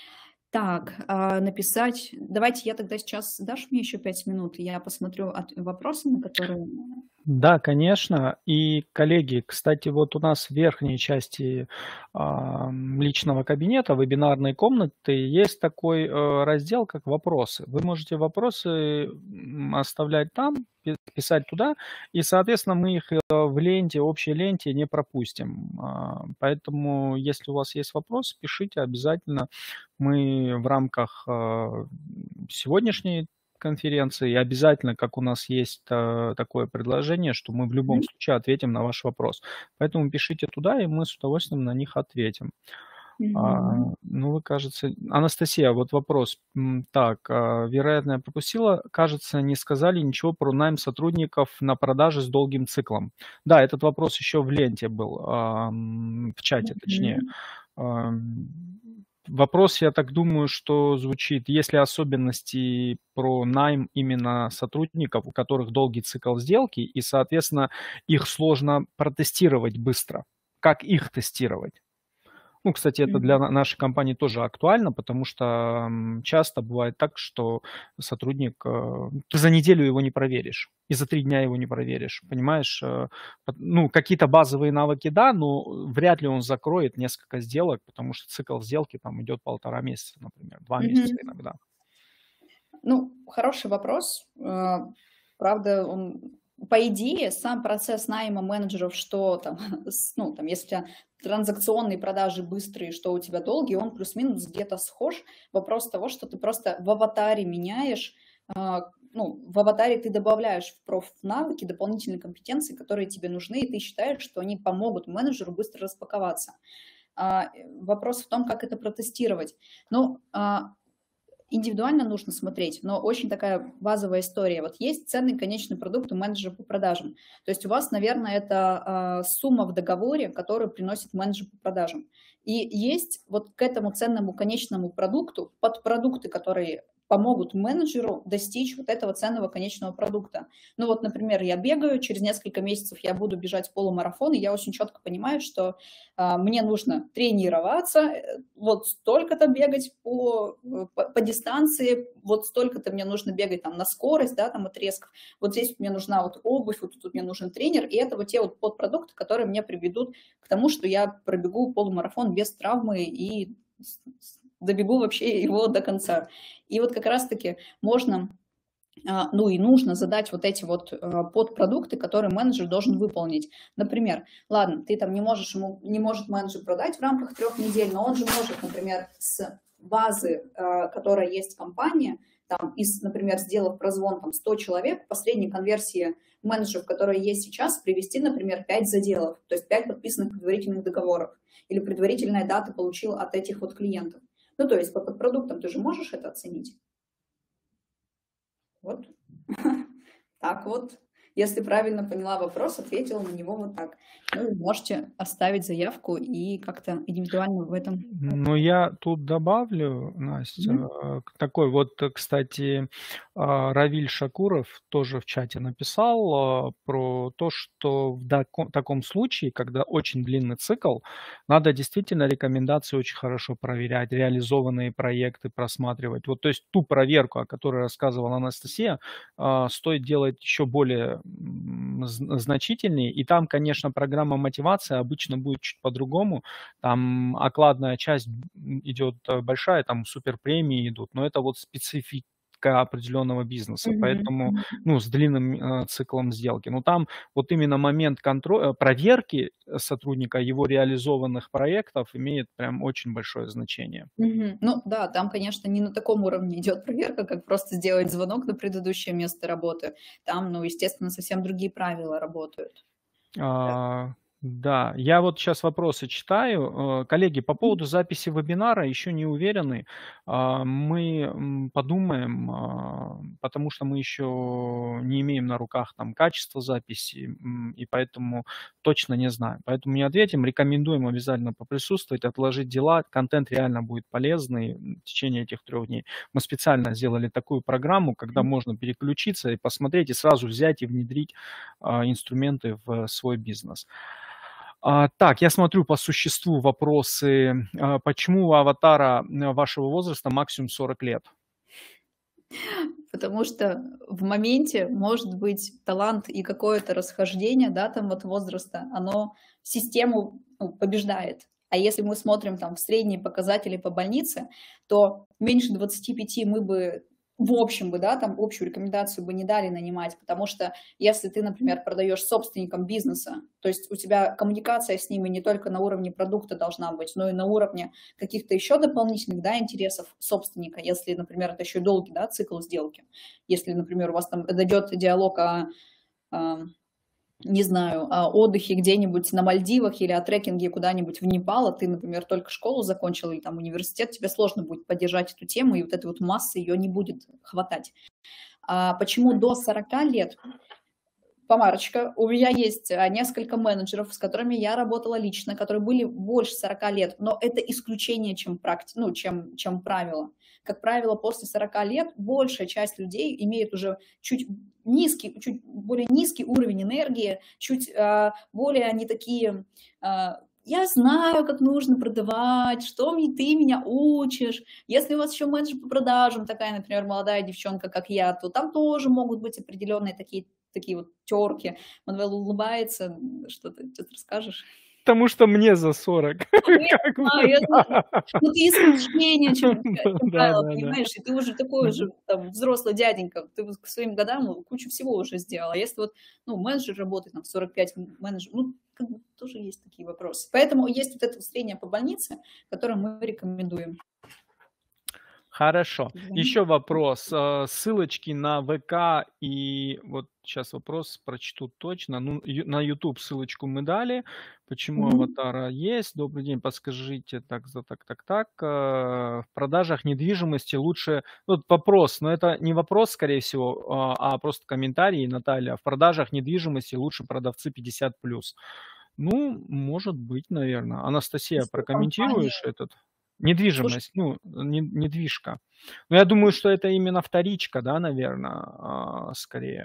Так, написать. Давайте я тогда сейчас... Дашь мне еще пять минут? Я посмотрю от... вопросы, на которые... Да, конечно. И, коллеги, кстати, вот у нас в верхней части э, личного кабинета, вебинарной комнаты, есть такой э, раздел, как «Вопросы». Вы можете вопросы оставлять там, писать туда, и, соответственно, мы их в ленте, общей ленте не пропустим. Поэтому, если у вас есть вопросы, пишите обязательно. Мы в рамках э, сегодняшней конференции, и обязательно, как у нас есть э, такое предложение, что мы в любом mm-hmm. случае ответим на ваш вопрос. Поэтому пишите туда, и мы с удовольствием на них ответим. Mm-hmm. А, ну, вы, кажется... Анастасия, вот вопрос. Так, а, вероятно, я пропустила. Кажется, не сказали ничего про найм сотрудников на продаже с долгим циклом. Да, этот вопрос еще в ленте был, а, в чате, точнее. Mm-hmm. А, Вопрос, я так думаю, что звучит, есть ли особенности про найм именно сотрудников, у которых долгий цикл сделки, и, соответственно, их сложно протестировать быстро. Как их тестировать? Ну, кстати, это для нашей компании тоже актуально, потому что часто бывает так, что сотрудник, ты за неделю его не проверишь, и за три дня его не проверишь, понимаешь? Ну, какие-то базовые навыки, да, но вряд ли он закроет несколько сделок, потому что цикл сделки там идет полтора месяца, например, два mm-hmm. месяца иногда. Ну, хороший вопрос. Правда, он... По идее, сам процесс найма менеджеров, что там, ну, там, если у тебя транзакционные продажи быстрые, что у тебя долгие, он плюс-минус где-то схож. Вопрос того, что ты просто в аватаре меняешь, ну, в аватаре ты добавляешь в профнавыки дополнительные компетенции, которые тебе нужны, и ты считаешь, что они помогут менеджеру быстро распаковаться. Вопрос в том, как это протестировать. Ну, индивидуально нужно смотреть, но очень такая базовая история. Вот есть ценный конечный продукт у менеджера по продажам. То есть у вас, наверное, это э, сумма в договоре, которую приносит менеджер по продажам. И есть вот к этому ценному конечному продукту подпродукты, которые помогут менеджеру достичь вот этого ценного конечного продукта. Ну вот, например, я бегаю, через несколько месяцев я буду бежать полумарафон, и я очень четко понимаю, что а, мне нужно тренироваться, вот столько-то бегать по, по, по дистанции, вот столько-то мне нужно бегать там на скорость, да, там отрезков, вот здесь мне нужна вот обувь, вот тут мне нужен тренер, и это вот те вот подпродукты, которые мне приведут к тому, что я пробегу полумарафон без травмы и добегу вообще его до конца. И вот как раз-таки можно, ну и нужно задать вот эти вот подпродукты, которые менеджер должен выполнить. Например, ладно, ты там не можешь ему, не может менеджер продать в рамках трех недель, но он же может, например, с базы, которая есть в компании, там, из, например, сделав прозвон там, сто человек, по средней конверсии менеджеров, которые есть сейчас, привести, например, пять заделов, то есть пять подписанных предварительных договоров или предварительная дата получил от этих вот клиентов. Ну, то есть по подпродуктам ты же можешь это оценить? Вот. Так вот. Если правильно поняла вопрос, ответила на него вот так. Ну, вы можете оставить заявку и как-то индивидуально в этом. Ну, я тут добавлю, Настя, Мгм. э, к такой вот, э, кстати, а, Равиль Шакуров тоже в чате написал, а, про то, что в дако таком случае, когда очень длинный цикл, надо действительно рекомендации очень хорошо проверять, реализованные проекты просматривать. Вот, то есть ту проверку, о которой рассказывала Анастасия, а, стоит делать еще более, м, зн значительнее. И там, конечно, программа мотивации обычно будет чуть по-другому. Там окладная часть м, идет э, большая, там суперпремии идут, но это вот специфика определенного бизнеса, Мгм. поэтому, Мгм. ну, с длинным э, циклом сделки. Но там вот именно момент контроля, проверки э, сотрудника его реализованных проектов имеет прям очень большое значение. Мгм. Ну да, там, конечно, не на таком уровне идет проверка, как просто сделать звонок на предыдущее место работы. Там, ну, естественно, совсем другие правила работают. Да. А, да, я вот сейчас вопросы читаю. Э, Коллеги, по Мгм. поводу записи вебинара еще не уверены. А, Мы м, подумаем, а, потому что мы еще не имеем на руках там качество записи, м, и поэтому точно не знаем. Поэтому не ответим, рекомендуем обязательно поприсутствовать, отложить дела. Контент реально будет полезный в течение этих трех дней. Мы специально сделали такую программу, когда можно переключиться и посмотреть, и сразу взять и внедрить а, инструменты в свой бизнес. А, Так, я смотрю по существу вопросы. А, Почему у аватара э, вашего возраста максимум сорок лет? Потому что в моменте может быть талант и какое-то расхождение, да, там от возраста, оно систему, ну, побеждает. А если мы смотрим там в средние показатели по больнице, то меньше двадцати пяти мы бы в общем бы, да, там общую рекомендацию бы не дали нанимать, потому что если ты, например, продаешь собственникам бизнеса, то есть у тебя коммуникация с ними не только на уровне продукта должна быть, но и на уровне каких-то еще дополнительных, да, интересов собственника, если, например, это еще и долгий, да, цикл сделки. Если, например, у вас там дойдет диалог о, а, не знаю, о отдыхе где-нибудь на Мальдивах или о трекинге куда-нибудь в Непал, а ты, например, только школу закончил или там университет, тебе сложно будет поддержать эту тему, и вот этой вот массы ее не будет хватать. А почему до сорока лет? Помарочка. У меня есть а, несколько менеджеров, с которыми я работала лично, которые были больше сорока лет, но это исключение, чем, практи... ну, чем, чем правило. Как правило, после сорока лет большая часть людей имеет уже чуть низкий, чуть более низкий уровень энергии, чуть а, более они такие... а, я знаю, как нужно продавать, что мне, ты меня учишь. Если у вас еще менеджер по продажам, такая, например, молодая девчонка, как я, то там тоже могут быть определенные такие такие вот терки. Мануэл улыбается. Что ты, что ты расскажешь? Потому что мне за сорок. Ну, я Как бы, знаю, я знаю. да. Ну, ты исключение, чем, чем Да, правило, да, да. понимаешь? И ты уже такой уже Мгм. там, взрослый дяденька. Ты вот к своим годам ну, кучу всего уже сделал. А если вот ну, менеджер работает там, в сорок пять, менеджер, ну, как бы тоже есть такие вопросы. Поэтому есть вот это среднее по больнице, которое мы рекомендуем. Хорошо. Да. Еще вопрос. Э, Ссылочки на ВК и вот сейчас вопрос прочту точно. Ну, ю- на YouTube ссылочку мы дали. Почему Мгм. аватара есть? Добрый день, подскажите. Так, за так, так, так. Э, В продажах недвижимости лучше... Вот вопрос, но это не вопрос, скорее всего, а а просто комментарий, Наталья. В продажах недвижимости лучше продавцы пятьдесят плюс. Ну, может быть, наверное. Анастасия, Если компания, прокомментируешь этот? слушай, Недвижимость, ну, не недвижка. Но я думаю, что это именно вторичка, да, наверно, скорее.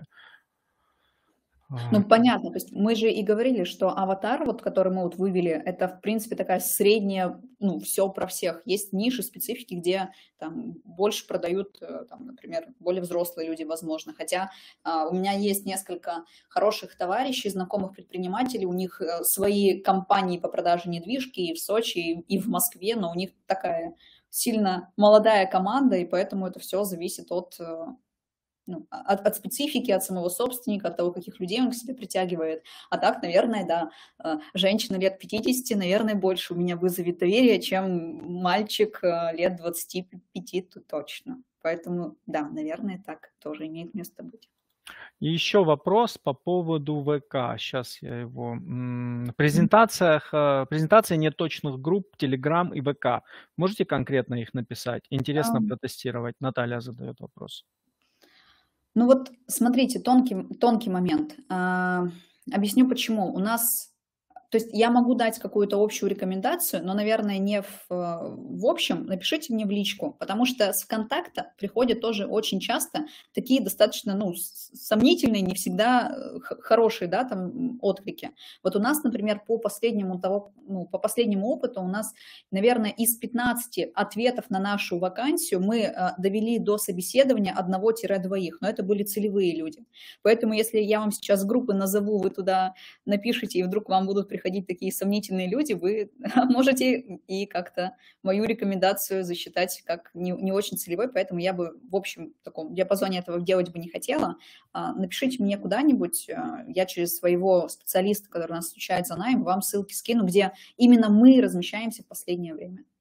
А, ну, понятно, то есть мы же и говорили, что аватар, вот который мы вот вывели, это, в принципе, такая средняя, ну, все про всех. Есть ниши, специфики, где там больше продают, э, там, например, более взрослые люди, возможно. Хотя а, у меня есть несколько хороших товарищей, знакомых предпринимателей, у них э, свои компании по продаже недвижки и в Сочи, и, и в Москве, но у них такая сильно молодая команда, и поэтому это все зависит от э, ну, от, от специфики, от самого собственника, от того, каких людей он к себе притягивает. А так, наверное, да, э, женщина лет пятидесяти, наверное, больше у меня вызовет доверие, чем мальчик э, лет двадцати пяти, то точно. Поэтому, да, наверное, так тоже имеет место быть. и еще вопрос по поводу ВК. Сейчас я его м, в Мгм. презентациях, э, презентация неточных групп Telegram и ВК. Можете конкретно их написать? Интересно Ам, протестировать. Наталья задает вопрос. Ну вот смотрите, тонкий, тонкий момент. А, Объясню почему. У нас, то есть я могу дать какую-то общую рекомендацию, но, наверное, не в, э, в общем. Напишите мне в личку, потому что с ВКонтакта приходят тоже очень часто такие достаточно, ну, с- сомнительные, не всегда э, х- хорошие, да, там м, отклики. Вот у нас, например, по последнему того, ну, по последнему опыту у нас, наверное, из пятнадцати ответов на нашу вакансию мы э, довели до собеседования одного-двоих, но это были целевые люди. Поэтому если я вам сейчас группы назову, вы туда напишите, и вдруг вам будут приходить такие сомнительные люди, вы можете и как-то мою рекомендацию засчитать как не, не очень целевой, поэтому я бы в общем таком диапазоне этого делать бы не хотела. А, Напишите мне куда-нибудь, а, я через своего специалиста, который нас отвечает за найм, вам ссылки скину, где именно мы размещаемся в последнее время.